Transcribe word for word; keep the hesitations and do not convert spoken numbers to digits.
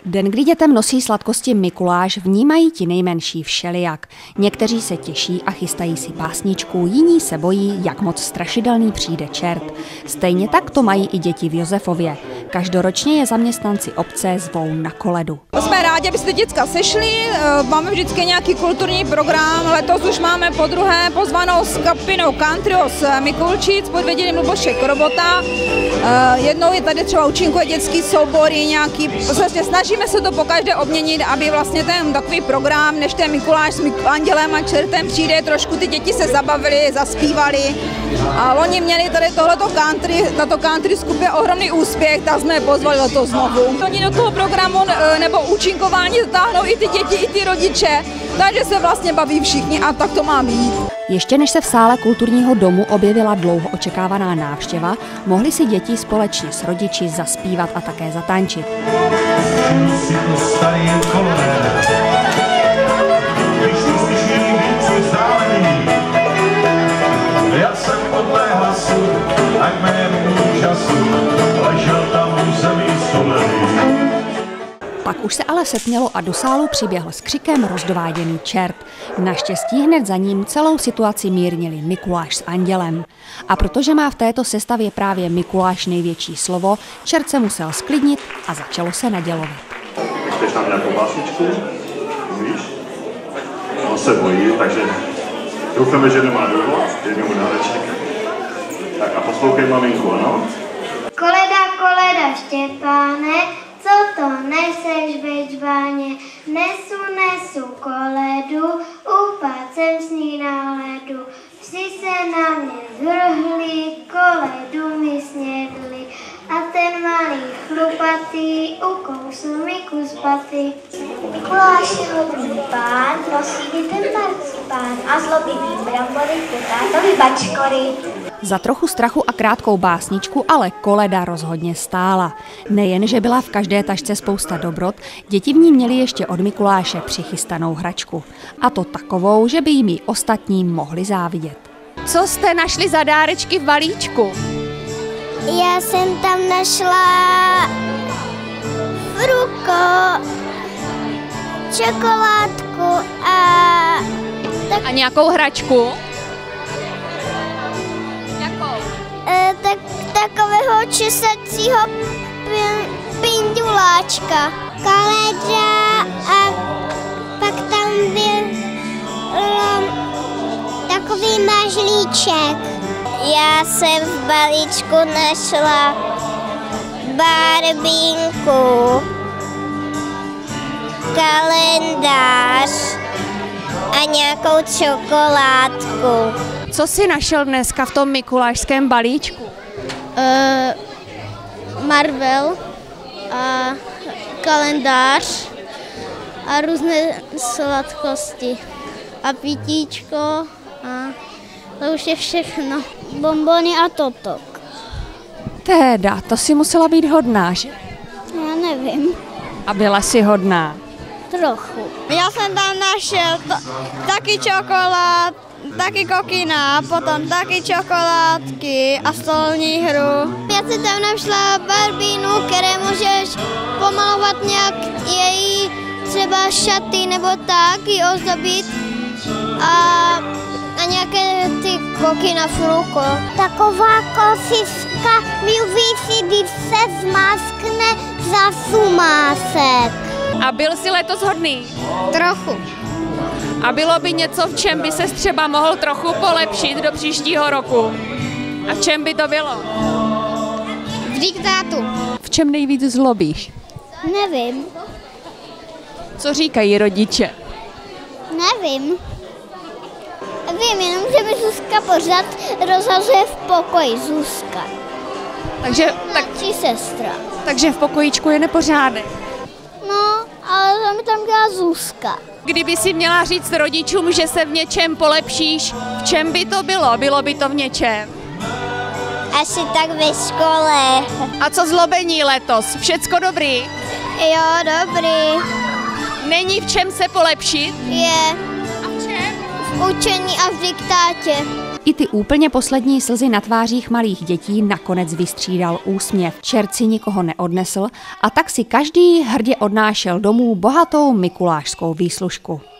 Den, kdy dětem nosí sladkosti Mikuláš, vnímají ti nejmenší všelijak. Někteří se těší a chystají si básničku, jiní se bojí, jak moc strašidelný přijde čert. Stejně tak to mají i děti v Josefově. Každoročně je zaměstnanci obce zvou na koledu. Jsme rádi, aby se děcka sešli, máme vždycky nějaký kulturní program, letos už máme po druhé pozvanou skupinou Country z Mikulčic pod vedením Luboše Krobota. Jednou je tady třeba účinkuje dětský soubory nějaký, vlastně snažíme se to pokaždé obměnit, aby vlastně ten takový program, než ten Mikuláš s andělem a čertem přijde, trošku ty děti se zabavily, zaspívali. A loni měli tady tohleto country, tato country skupina ohromný úspěch, tak jsme je pozvali letos znovu. Oni do toho programu nebo účinkování zatáhnou i ty děti, i ty rodiče, takže se vlastně baví všichni a tak to má být. Ještě než se v sále kulturního domu objevila dlouho očekávaná návštěva, mohly si děti společně s rodiči zaspívat a také zatančit. Pak už se ale setmělo a do sálu přiběhl s křikem rozdováděný čert. Naštěstí hned za ním celou situaci mírnili Mikuláš s andělem. A protože má v této sestavě právě Mikuláš největší slovo, čert se musel sklidnit a začalo se nadělovat. Chceš tam nějakou básničku? Víš? On se bojí, takže doufáme, že nemá důvod, jdeme mu dáreček. Tak a poslouchej maminku, ano? Koleda, koleda, Štěpáne, co to neseš ve džbáně? Nesu, nesu koledu, upad jsem s ní na ledu. Vsi se na mě zvrhli, koledu mi snědli. A ten malý chlupatý ukousl mi kus paty. Mikuláš je hodný pán, nosí dětem marcipán a zlobivý brambory, kutátovi bačkory. Za trochu strachu a krátkou básničku ale koleda rozhodně stála. Nejen, že byla v každé tašce spousta dobrot, děti v ní měly ještě od Mikuláše přichystanou hračku. A to takovou, že by jim ji ostatní mohli závidět. Co jste našli za dárečky v balíčku? Já jsem tam našla fruko, čokoládku a... Tak... A nějakou hračku? Jakou? E, tak, takového česacího pinduláčka. Koleda a pak tam byl um, takový mažlíček. Já jsem v balíčku našla barbínku, kalendář a nějakou čokoládku. Co jsi našel dneska v tom mikulášském balíčku? Uh, Marvel a kalendář a různé sladkosti a pitíčko a to už je všechno. Bonbony a totok. Teda, to si musela být hodná, že? Já nevím. A byla si hodná? Trochu. Já jsem tam našel to, taky čokolád, taky kokina, potom taky čokoládky a stolní hru. Já jsem tam našla barbínu, které můžeš pomalovat nějak její třeba šaty nebo tak, ji ozdobit a, a nějaké ty koky na fruko. Taková kosička vyvící, když se zmáskne za sumásek. A byl jsi letos hodný? Trochu. A bylo by něco, v čem by ses třeba mohl trochu polepšit do příštího roku? A v čem by to bylo? V diktátu. V čem nejvíc zlobíš? Nevím. Co říkají rodiče? Nevím. Vím jenom, že mi Zuzka pořád rozhazuje v pokoji. Zuzka. Takže, tak, Či sestra. takže v pokojíčku je nepořádek. No, ale to mi tam dělá Zuzka. Kdyby si měla říct rodičům, že se v něčem polepšíš, v čem by to bylo? Bylo by to v něčem? Asi tak ve škole. A co zlobení letos? Všecko dobrý? Jo, dobrý. Není v čem se polepšit? Je A v čem? v učení a v diktátě. I ty úplně poslední slzy na tvářích malých dětí nakonec vystřídal úsměv. Čert si nikoho neodnesl a tak si každý hrdě odnášel domů bohatou mikulášskou výslužku.